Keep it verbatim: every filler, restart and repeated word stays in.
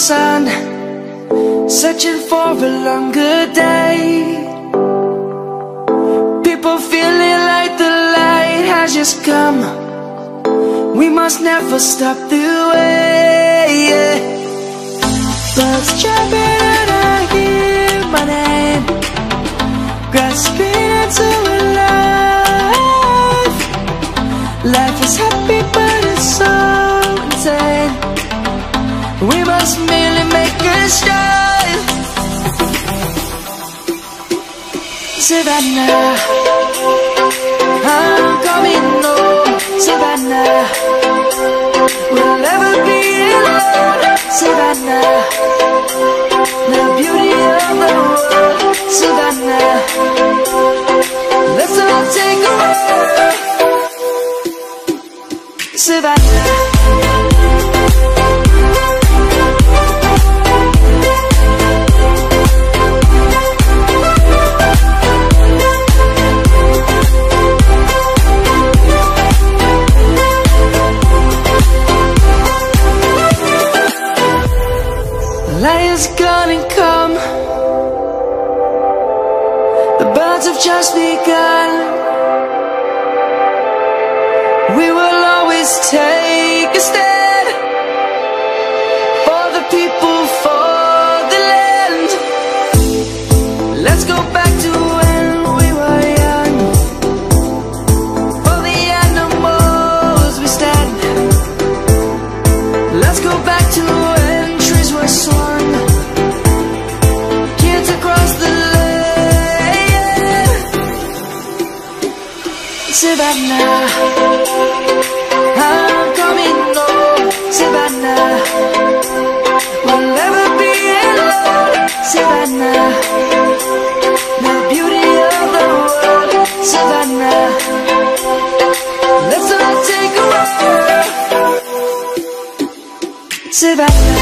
sun, searching for a longer day. People feeling like the light has just come. We must never stop the way, yeah. Birds jumping and I hear my name, grasping into a life. Life is happy but it's so insane. We must merely make a start. Savannah, I'm coming home. Savannah, we'll never be alone. Savannah, the beauty of the world. Savannah, let's all take a walk. Savannah. Light is gonna come. The birds have just begun. We will always take a stand for the people, for the land. Let's go back to when we were young. For the animals we stand. Let's go back to when trees were swung. Savannah, I'm coming home. Savannah, we'll never be alone. Savannah, the beauty of the world. Savannah, let's all take a walk. Savannah.